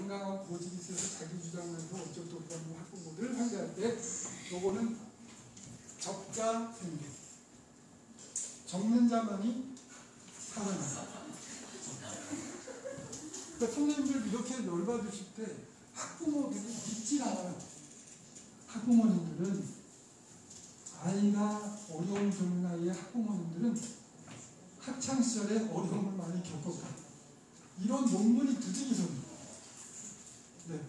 강강하고 고집이 있어서 자기 주장하면서 어쩔 수 없다는 학부모를 상대할 때 요거는 적자 생계. 적는 자만이 살아난다. 그러니까 선생님들 이렇게 열받으실 때 학부모들이 믿질 않아요. 학부모님들은 아이가 어려움 겪는 아이의 학부모님들은 학창시절에 어려움을 많이 겪었다. 이런 논문이 부지기수입니다. 네.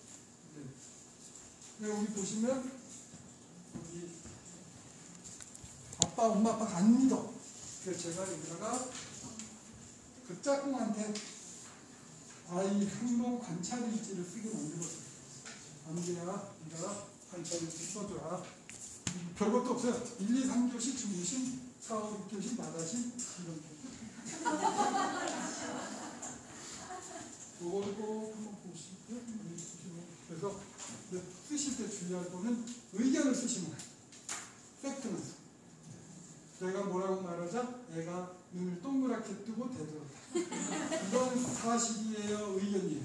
네. 여기 보시면 여기 아빠, 엄마, 아빠가 안 믿어. 그래서 제가 여기다가 그 짝꿍한테 아이 행동 관찰일지를 쓰게 만들었어요. 안돼야, 네가 관찰일지 써줘라. 별것도 없어요. 1, 2, 3교시 중심, 4, 5, 6교시 나다시 이런 거. 이거를 꼭 한번 보시고요. 그래서 쓰실 때 주의할 거는 의견을 쓰시면 돼요. 팩트만 써. 내가 뭐라고 말하자? 애가 눈을 동그랗게 뜨고 대들었다. 이건 사실이에요? 의견이에요?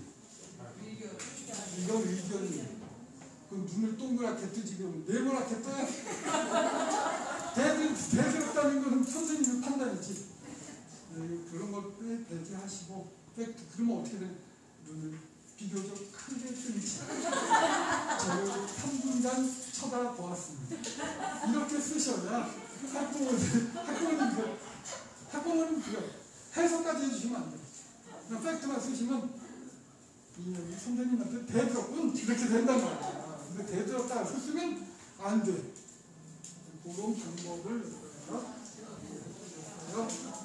이건 의견이에요. 그럼 눈을 동그랗게 뜨지 그러면 네모나게 떠요? 대들었다는 것은 선생님의 판단이지. 그런 것 배제하시고 팩트. 그러면 어떻게 돼? 눈을 비교적 크게 뜨지. 저를 3분간 쳐다보았습니다. 이렇게 쓰셔야 학부모님 그거 해석까지 해주시면 안 돼요. 그냥 팩트만 쓰시면 이 선생님한테 대들었군 이렇게 된단 말이야. 근데 대들었다 쓰시면 안 돼. 그런 방법을